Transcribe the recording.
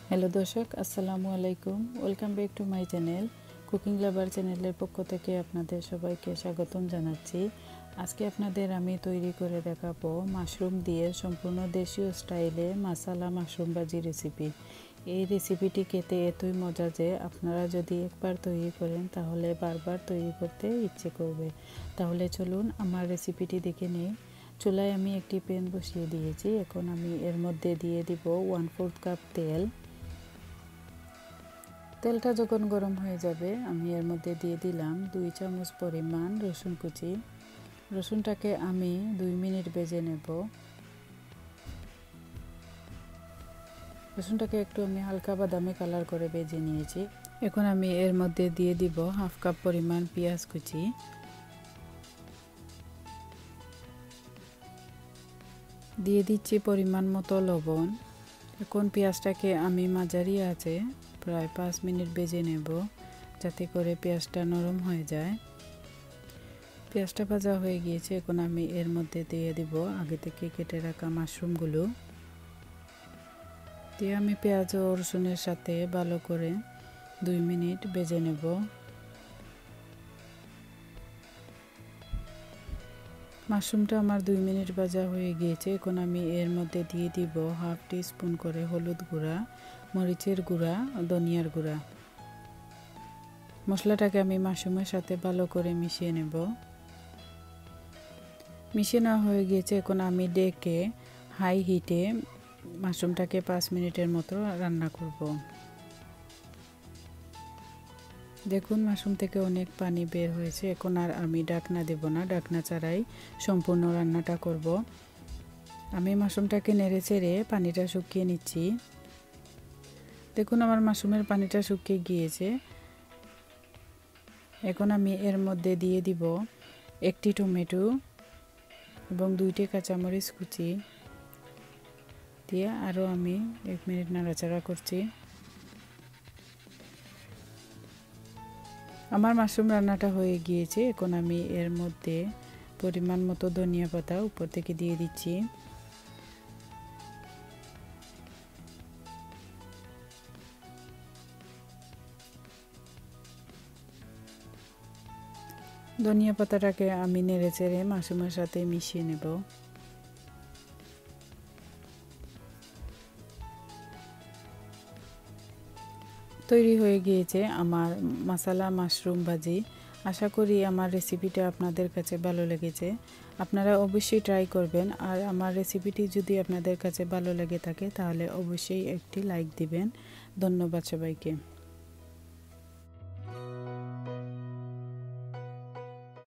Hello দর্শক, আসসালামু আলাইকুম। Welcome back to my channel. Cooking lover চ্যানেলের পক্ষ থেকে আপনাদের সবাইকে স্বাগতম জানাচ্ছি। আজকে আপনাদের আমি তৈরি করে দেখাবো মাশরুম দিয়ে সম্পূর্ণ দেশীয় স্টাইলে মশালা মাশরুম ভাজি রেসিপি। এই রেসিপিটি খেতে এতই মজা যে আপনারা যদি একবার তৈরি করেন তাহলে বারবার তৈরি করতে ইচ্ছে করবে। তাহলে চলুন আমার রেসিপিটি দেখে নিই। চুলায় আমি একটি প্যান বসিয়ে দিয়েছি। এখন আমি এর মধ্যে দিয়ে দিব 1/4 কাপ তেল। তেলটা যখন গরম হয়ে যাবে আমি এর মধ্যে দিয়ে দিলাম 2 চামচ পরিমাণ রসুন কুচি। রসুনটাকে আমি 2 মিনিট ভেজে নেব। রসুনটাকে একটু আমি হালকা বাদামি কালার করে ভেজে নিয়েছি। এখন আমি এর মধ্যে দিয়ে দিব 1/2 কাপ পরিমাণ পেঁয়াজ কুচি। দিয়ে দিচ্ছি পরিমাণ মতো লবণ। এখন পেঁয়াজটাকে আমি মাঝারি আঁচে প্রায় 5 মিনিট ভেজে নেব, যাতে করে পেঁয়াজটা নরম হয়ে যায়। পেঁয়াজটা ভাজা হয়ে গিয়েছে। এখন আমি এর মধ্যে দিয়ে দিব আগে থেকে কেটে রাখা মাশরুমগুলো। দিয়ে আমি পেঁয়াজ ও রসুনের সাথে ভালো করে 2 মিনিট ভেজে নেব। মাশরুমটা আমার 2 মিনিট ভাজা হয়ে গিয়েছে। এখন আমি এর মধ্যে দিয়ে দিব 1/2 টিস্পুন করে হলুদ গুঁড়া, মরিচের গুঁড়া, ধনিয়ার গুঁড়া। মশলাটাকে আমি মাশরুমের সাথে ভালো করে মিশিয়ে নেব। মিশিয়ে নেওয়া হয়ে গিয়েছে। এখন আমি ডেকে হাই হিটে মাশরুমটাকে 5 মিনিটের মতো রান্না করব। দেখুন মাশরুম থেকে অনেক পানি বের হয়েছে। এখন আর আমি ঢাকনা দেব না, ঢাকনা ছাড়াই সম্পূর্ণ রান্নাটা করব। আমি মাশরুমটাকে নেড়ে চেড়ে পানিটা শুকিয়ে নিচ্ছি। দেখুন আমার মাশরুমের পানিটা শুকিয়ে গিয়েছে। এখন আমি এর মধ্যে দিয়ে দিব 1টি টমেটো এবং 2টি কাঁচামরিচ কুচি দিয়ে আরও আমি 1 মিনিট নাড়াচাড়া করছি। আমার মাশরুম রান্নাটা হয়ে গিয়েছে। এখন আমি এর মধ্যে পরিমাণ মতো ধনিয়া পাতা উপর থেকে দিয়ে দিচ্ছি। ধনিয়া পাতাটাকে আমি নেড়ে চেড়ে মাশরুমের সাথে মিশিয়ে নেব। তৈরি হয়ে গিয়েছে আমার মশালা মাশরুম ভাজি। আশা করি আমার রেসিপিটা আপনাদের কাছে ভালো লেগেছে। আপনারা অবশ্যই ট্রাই করবেন। আর আমার রেসিপিটি যদি আপনাদের কাছে ভালো লেগে থাকে তাহলে অবশ্যই একটি লাইক দিবেন। ধন্যবাদ সবাইকে।